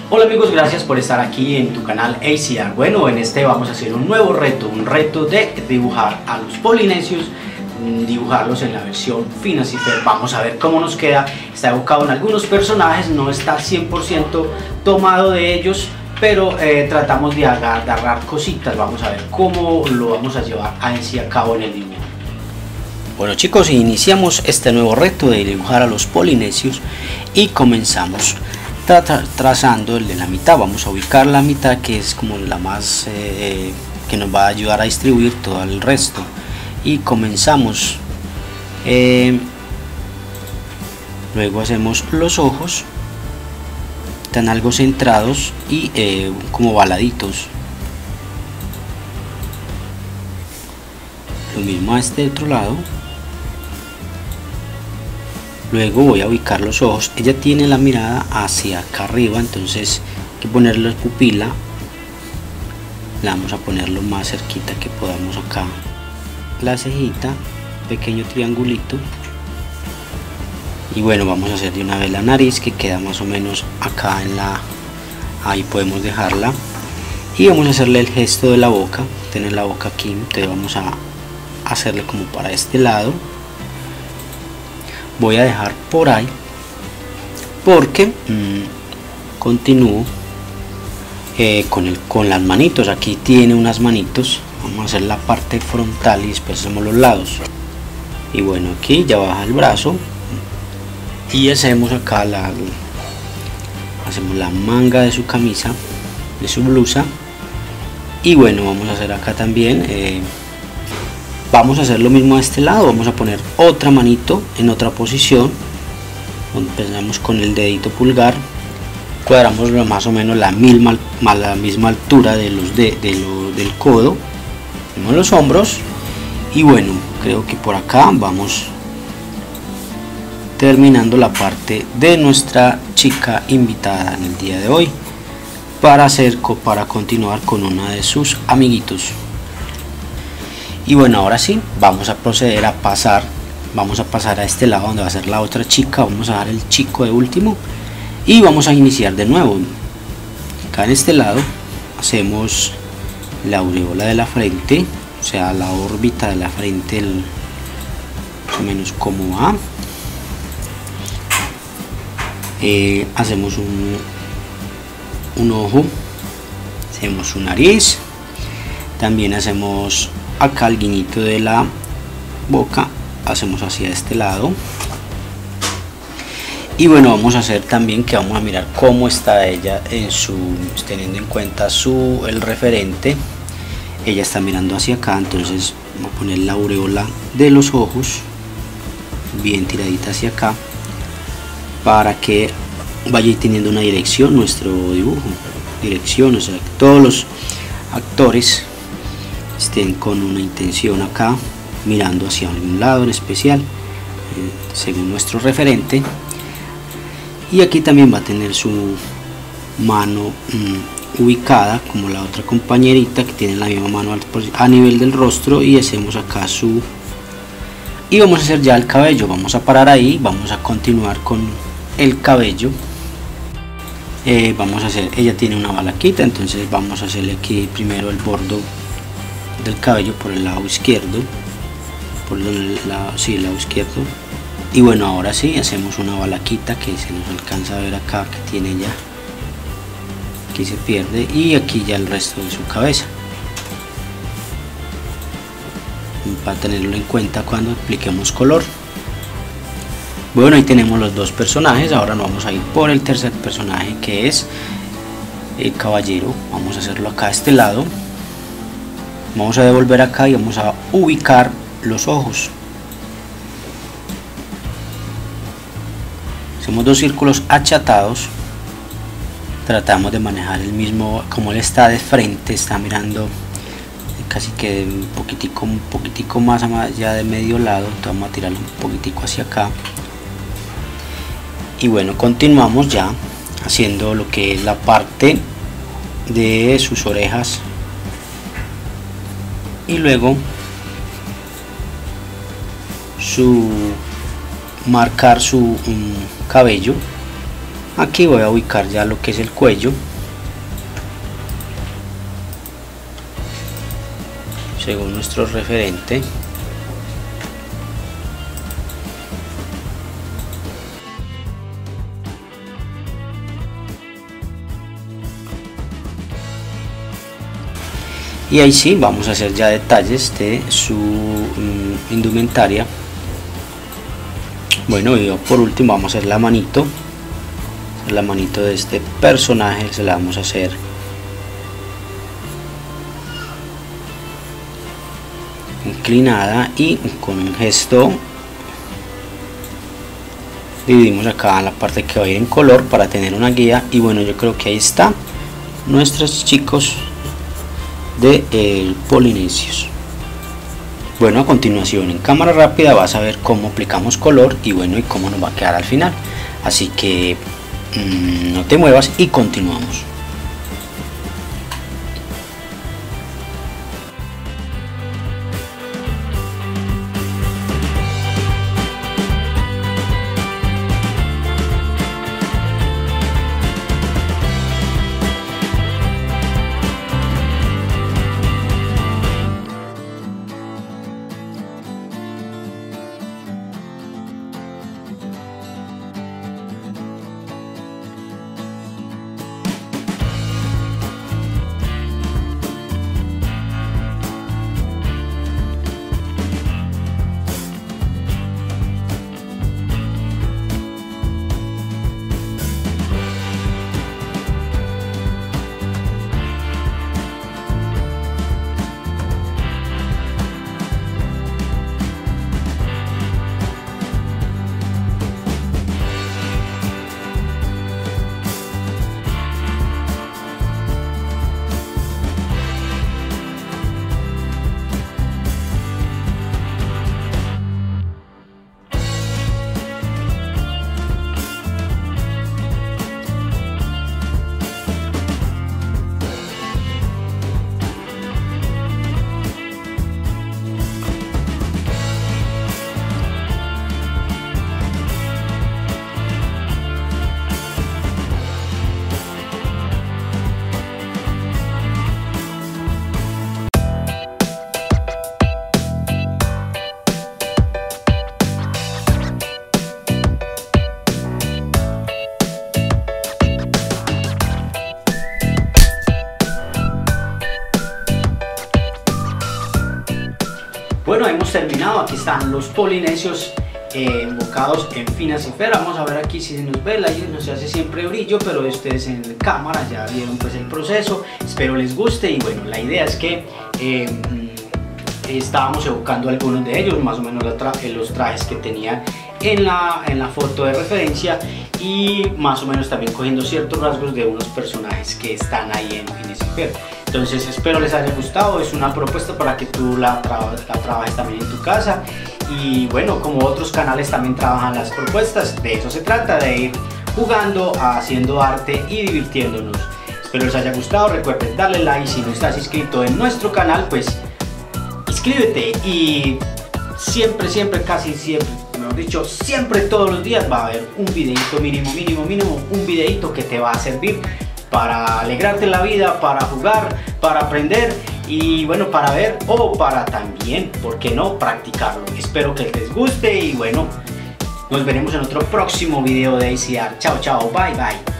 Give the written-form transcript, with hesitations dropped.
Hola amigos, gracias por estar aquí en tu canal ACR. Bueno, en este vamos a hacer un nuevo reto, un reto de dibujar a los polinesios, dibujarlos en la versión Phineas y Ferb. Vamos a ver cómo nos queda. Está evocado en algunos personajes, no está 100% tomado de ellos, pero tratamos de agarrar cositas. Vamos a ver cómo lo vamos a llevar a cabo en el dibujo. Bueno chicos, iniciamos este nuevo reto de dibujar a los polinesios y comenzamos trazando el de la mitad. Vamos a ubicar la mitad, que es como la más que nos va a ayudar a distribuir todo el resto, y comenzamos. Luego hacemos los ojos, están algo centrados y como baladitos. Lo mismo a este otro lado. Luego voy a ubicar los ojos. Ella tiene la mirada hacia acá arriba, entonces hay que ponerle la pupila. La vamos a poner lo más cerquita que podamos acá. La cejita, pequeño triangulito. Y bueno, vamos a hacer de una vez la nariz, que queda más o menos acá en la... Ahí podemos dejarla. Y vamos a hacerle el gesto de la boca. Tener la boca aquí, entonces vamos a hacerle como para este lado. Voy a dejar por ahí porque continúo con las manitos. Aquí tiene unas manitos. Vamos a hacer la parte frontal y después hacemos los lados. Y bueno, aquí ya baja el brazo y hacemos acá hacemos la manga de su camisa, de su blusa. Y bueno, vamos a hacer acá también vamos a hacer lo mismo a este lado. Vamos a poner otra manito en otra posición. Empezamos con el dedito pulgar, cuadramos más o menos la misma altura de del codo, en los hombros. Y bueno, creo que por acá vamos terminando la parte de nuestra chica invitada en el día de hoy, para continuar con una de sus amiguitos. Y bueno, ahora sí, vamos a proceder a pasar. Vamos a pasar a este lado donde va a ser la otra chica. Vamos a dar el chico de último y vamos a iniciar de nuevo. Acá en este lado hacemos la aureola de la frente, o sea, la órbita de la frente, más o menos como va. Hacemos un ojo, hacemos su nariz, también hacemos acá el guiñito de la boca, hacemos hacia este lado. Y bueno, vamos a hacer también que vamos a mirar cómo está ella teniendo en cuenta el referente. Ella está mirando hacia acá, entonces vamos a poner la aureola de los ojos bien tiradita hacia acá, para que vaya teniendo una dirección nuestro dibujo, dirección, o sea, que todos los actores estén con una intención acá, mirando hacia algún lado en especial, según nuestro referente. Y aquí también va a tener su mano ubicada como la otra compañerita, que tiene la misma mano a nivel del rostro, y hacemos acá y vamos a hacer ya el cabello. Vamos a parar ahí, vamos a continuar con el cabello. Vamos a hacer, ella tiene una balaquita, entonces vamos a hacerle aquí primero el bordo del cabello por el lado izquierdo, el lado izquierdo. Y bueno, ahora sí hacemos una balaquita que se nos alcanza a ver acá, que tiene ya, aquí se pierde, y aquí ya el resto de su cabeza, para tenerlo en cuenta cuando apliquemos color. Bueno, ahí tenemos los dos personajes. Ahora nos vamos a ir por el tercer personaje, que es el caballero. Vamos a hacerlo acá a este lado. Vamos a devolver acá y vamos a ubicar los ojos. Hacemos dos círculos achatados. Tratamos de manejar el mismo, como él está de frente, está mirando casi que un poquitico más allá de medio lado. Entonces vamos a tirarlo un poquitico hacia acá. Y bueno, continuamos ya haciendo lo que es la parte de sus orejas, y luego marcar su cabello Aquí voy a ubicar ya lo que es el cuello, según nuestro referente. Y ahí sí vamos a hacer ya detalles de su indumentaria. Bueno, y por último vamos a hacer la manito de este personaje. Se la vamos a hacer inclinada y con un gesto dividimos acá la parte que va a ir en color para tener una guía. Y bueno, yo creo que ahí está nuestros chicos de Polinesios. Bueno, a continuación en cámara rápida vas a ver cómo aplicamos color y bueno, y cómo nos va a quedar al final. Así que no te muevas y continuamos. Bueno, hemos terminado. Aquí están los polinesios enfocados en Phineas y Ferb. Vamos a ver aquí si se nos ve, la luz nos hace siempre brillo, pero ustedes en cámara ya vieron pues el proceso. Espero les guste y bueno, la idea es que estábamos evocando algunos de ellos, más o menos los trajes que tenían en la foto de referencia y más o menos también cogiendo ciertos rasgos de unos personajes que están ahí en Phineas y Ferb. Entonces espero les haya gustado. Es una propuesta para que tú la trabajes también en tu casa y bueno, como otros canales también trabajan las propuestas, de eso se trata, de ir jugando, haciendo arte y divirtiéndonos. Espero les haya gustado. Recuerden darle like. Si no estás inscrito en nuestro canal, pues inscríbete y siempre, casi siempre, mejor dicho, siempre, todos los días va a haber un videito mínimo, un videito que te va a servir para alegrarte la vida, para jugar, para aprender y bueno, para ver o para también, ¿por qué no?, practicarlo. Espero que les guste y bueno, nos veremos en otro próximo video de ACR. Chao, bye.